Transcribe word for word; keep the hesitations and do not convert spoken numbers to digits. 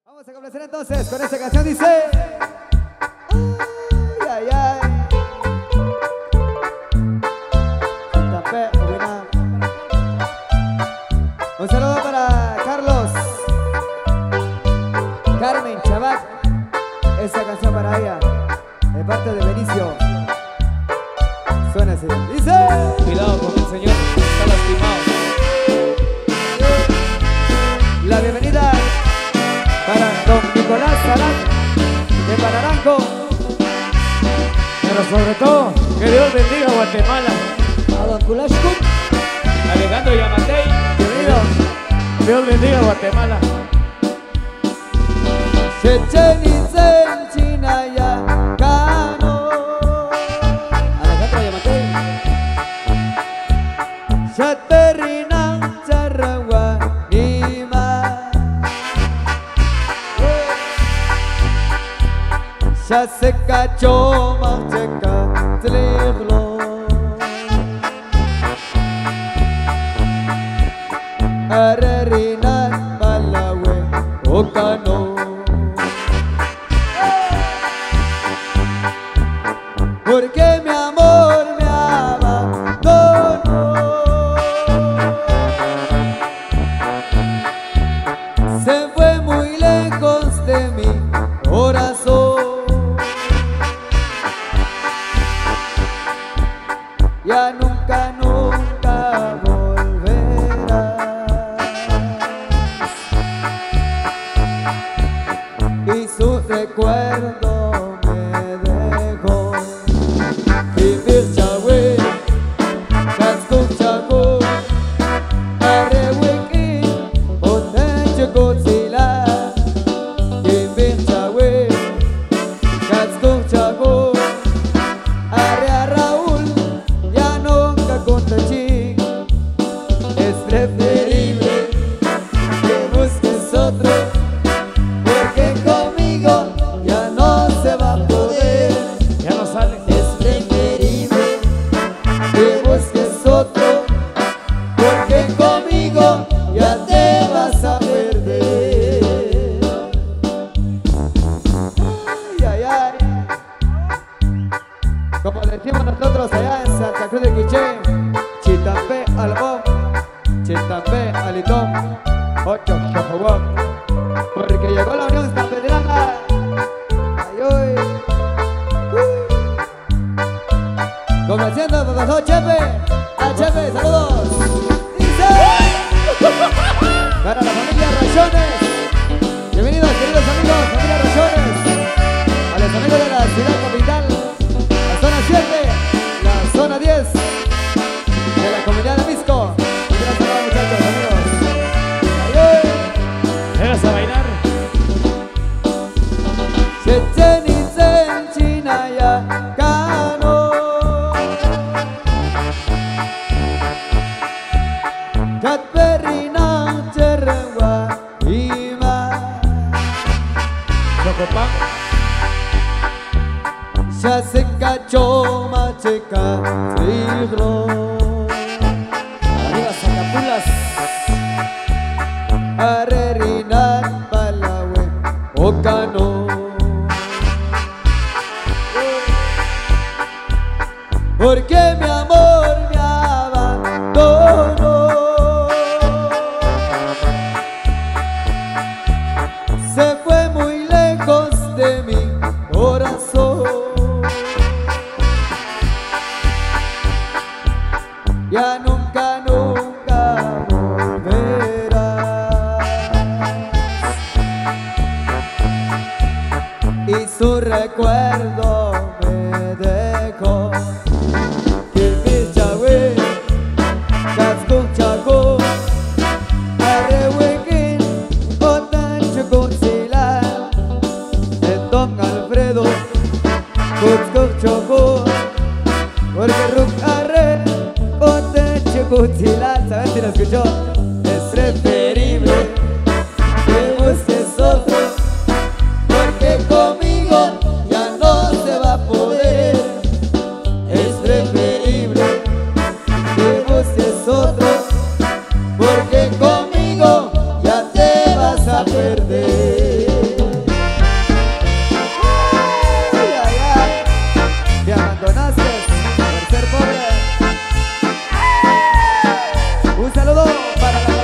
Vamos a complacer entonces con esta canción, dice ay, ay, ay. Tapé, buena. Un saludo para Carlos Carmen Chabac. Esta canción para ella, de parte de Benicio. Suena así, dice cuidado con el señor, está lastimado. la bienvenida para don Nicolás Salán de Pararanco. Pero sobre todo, que Dios bendiga a Guatemala. A don Kulashku, Alejandro Yamatei, bienvenido. Dios bendiga a Guatemala. Chechenitzen Chinaya Cano. Alejandro Yamatei. Chaterina Charagua Nima. Ya se cachó Marcheca Tleglo. Arerinat Malawe Ocano. Porque mi amor me abandonó. Se fue muy lejos de mi corazón. Ya nunca, nunca volverás. Y su recuerdo me dejó. Vivir Chahue, Casco Chaco, Arrewiki, Oteche Godzilla. Vivir Chahue, Casco Chaco, Arrea Raúl, ya nunca contra chi. Es preferible que busques otro, porque conmigo ya no se va a poder. Ya no sale. Es preferible que busques otro, porque conmigo ya te vas a perder. Ay, ay, ay. Como decimos nosotros allá en Santa Cruz de Quiché, Chitampé Albón, Chitampé Alitón, Ocho Chojobón, porque llegó la Unión Sanpedrana. Ay, ay. Convenciendo, profesor Chepe. A Chepe, saludos. Dice para la familia Rayones. Bienvenidos, queridos amigos, familia Rayones. A los amigos de la ciudad capital, la zona siete, la zona diez de la comunidad de Misco. Gracias a los muchachos, amigos. Ay, ¿Llegas a bailar? Chechenitzen Chinaya Cano. Catperina Cherengua Ima. Chocopán, Ya se cachó Macheca Trigro. arriba Zacapulas. Arrerinat Palawe Ocano. Porque mi amor me abandonó. Se fue muy lejos de mi corazón. Ya nunca, nunca volverás. Y su recuerdo me dejó. Kilpil Chahue, Casco Chaco, Arrehuequín, Otancho Godzilla, el Don Alfredo, Cusco Choco, porque Ruk Arre, Otancho Godzilla. ¿Sabes si lo escuchó? Es preferible que busques otro, porque conmigo ya no para la